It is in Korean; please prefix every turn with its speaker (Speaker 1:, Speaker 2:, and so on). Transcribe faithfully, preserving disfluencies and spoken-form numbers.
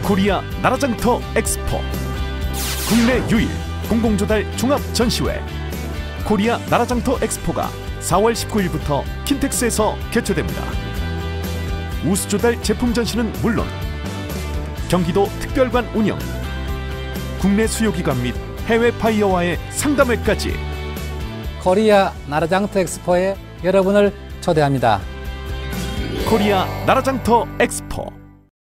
Speaker 1: 코리아 나라장터 엑스포, 국내 유일 공공조달 종합 전시회 코리아 나라장터 엑스포가 사월 십구일부터 킨텍스에서 개최됩니다. 우수조달 제품 전시는 물론 경기도 특별관 운영, 국내 수요기관 및 해외 바이어와의 상담회까지
Speaker 2: 코리아 나라장터 엑스포에 여러분을 초대합니다.
Speaker 1: 코리아 나라장터 엑스포.